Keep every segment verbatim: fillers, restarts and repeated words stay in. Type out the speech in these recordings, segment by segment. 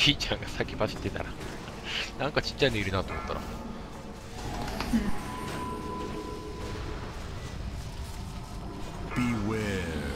ーちゃんが先走ってたらなんかちっちゃいのいるなと思ったら。 Beware.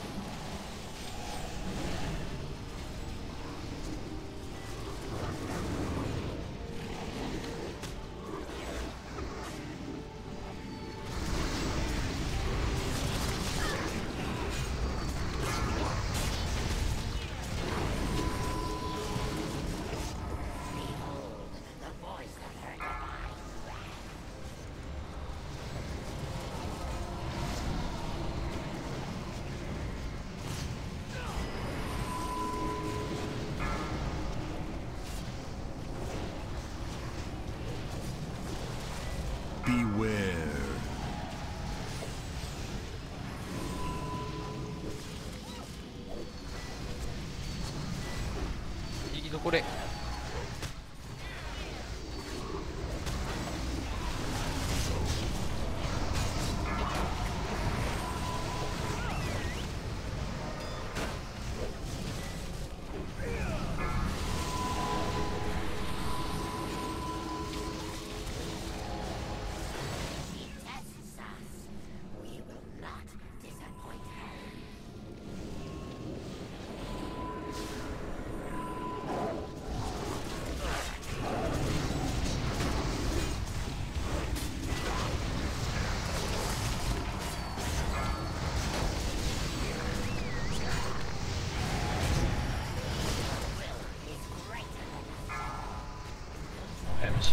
Beware. 生き残れ。エムシー。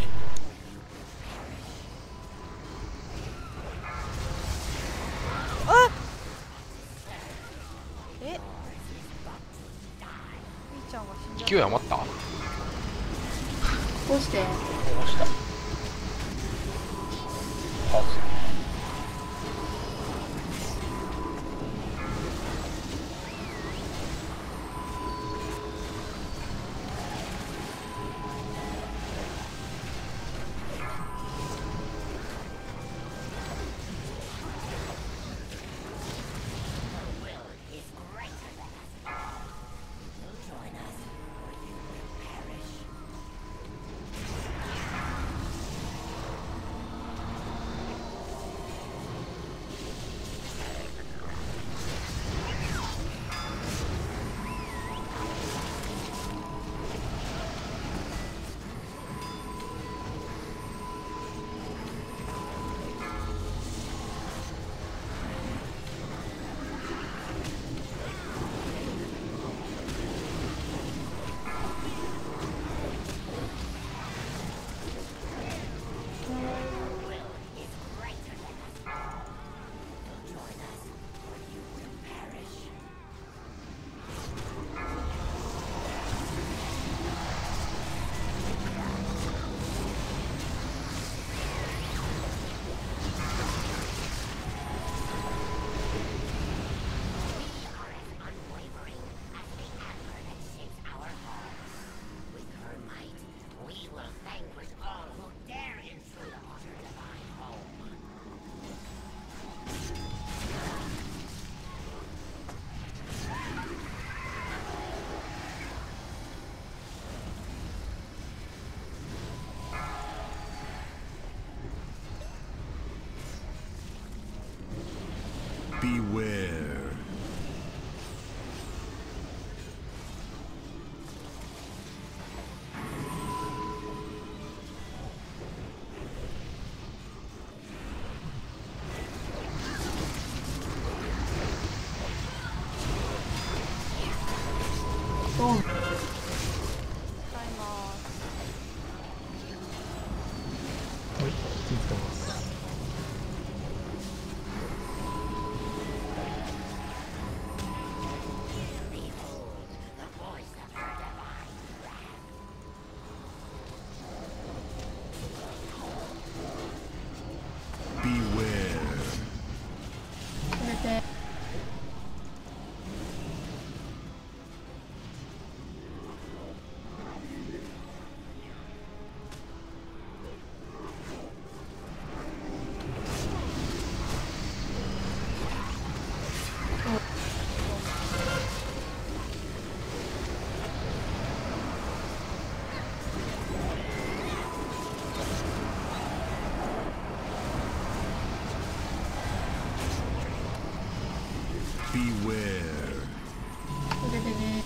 あえみーちゃんが死んじゃった。 勢い余った。 どうしてどうした。パス。 Beware. ドン。 使いますはい、ついてます。 止めて。 それでね。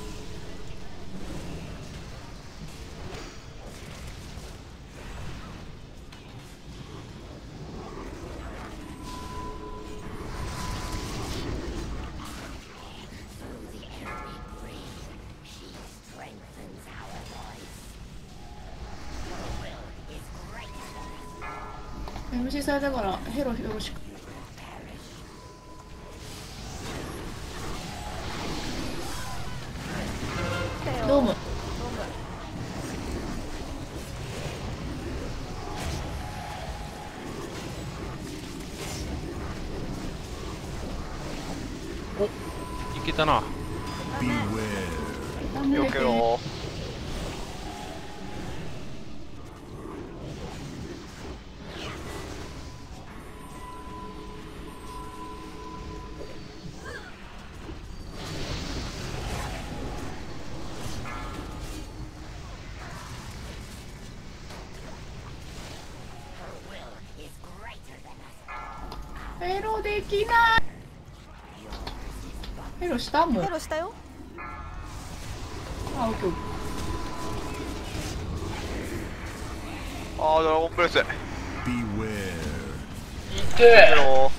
エムシー されたからヘロよろしく。どうも。 お、いけたな。 よけろ。 ヘロできない。ヘロしたもん。 ヘロしたよ。 あ、オッケー。 ああ、ドラゴンプレス。いけー。 ろ。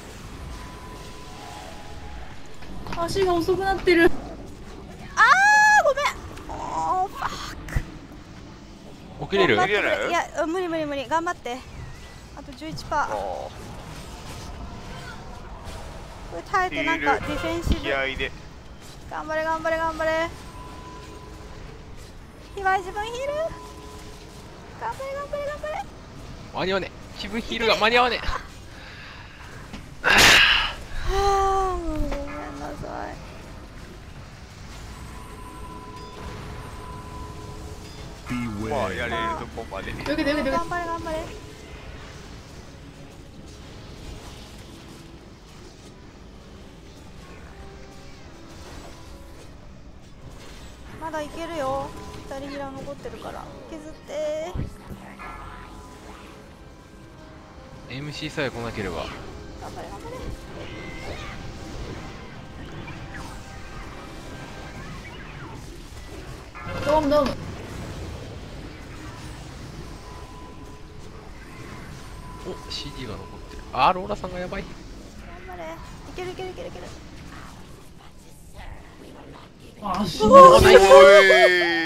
足が遅くなってる。 あーごめん。おーファック。 起きれる？ 頑張ってく起きれるいや無理無理無理頑張って。あと じゅういちパーセント。 あこれ耐えてなんかディフェンシあ、 ブ。 気合いで。 頑張れ頑張れ頑張れ。ひばい自分ヒール。頑張れ頑張れ頑張れ。 間に合わねえ。自分ヒールが間に合わねえ。 はあもうごめんなさい。 まあ、やれるとこまで。 よけてよけてよ頑張れ頑張れ。まだいけるよ。二人ヒラ残ってるから削って。 エムシー さえ来なければ。 頑張れ頑張れ。 け。どうもどうも。 お、シーディー が残ってる。あー、ローラさんがやばい。 頑張れ。いけるいけるいけるいける。 あ、死んおだ。 ーい。